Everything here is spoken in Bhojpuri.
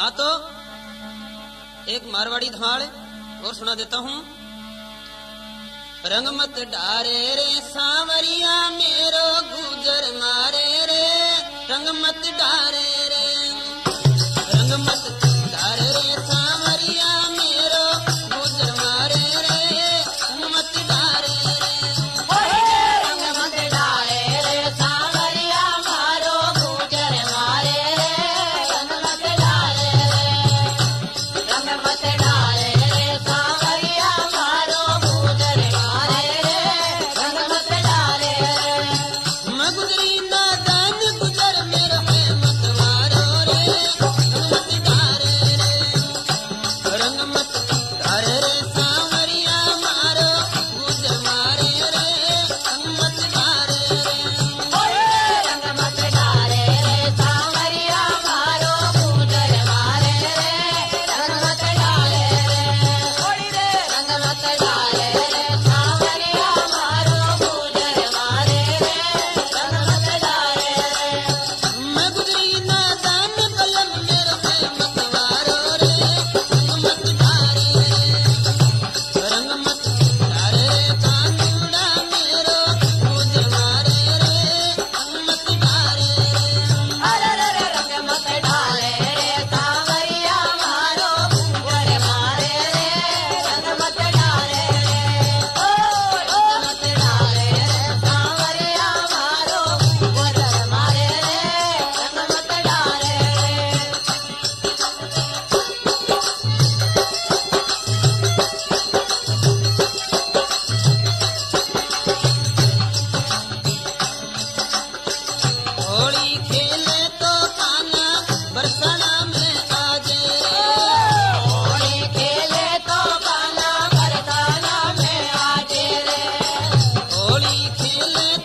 हाँ तो एक मारवाड़ी धाड़ और सुना देता हूँ। रंग मत डारे रे सांवरिया मेरो गुजर मारे रे, रंग मत डारे रे, रंग मत डारे रे सांवरिया मेरो गुजर मारे रे, रंग मत डारे रे, रंग मत डारे रे सांवरिया मारो गुजर मारे रे, रंग मत डारे रे, रंग मत डारे रे सांवरिया मारो गुजर मारे रे, रंग मत डारे रे, मैं गुजरी नादान गुजर मेरा है मत मारो रे, रंग मत डारे रे, रंग मत डारे रे सांवरिया मारो गुजर मारे रे, रंग मत डारे रे, रंग मत डारे रे सांवरिया मारो गुजर मारे रे, रंग मत डारे रे, रंग मत डारे रे सांवरिया मारो गुजर मारे रे, रंग मत डारे रे, मैं गुजरी नादान कलम मेरा है मत मारो रे, रंग मत डारे रे, रंग मत डारे रे कानूड़ा मेरो गुजर मारे रे, रंग मत डारे रे, अरे रे रंग मत डारे रे सांवरिया मारो गुजर मारे रे, रंग मत डारे रे, ओ रंग मत डारे रे सांवरिया मारो गुजर मारे रे, रंग मत डारे रे। होली खेले तो कान्हा बरसाना में आजे, होली खेले तो कान्हा बरसाना में आजे रे, होली खेले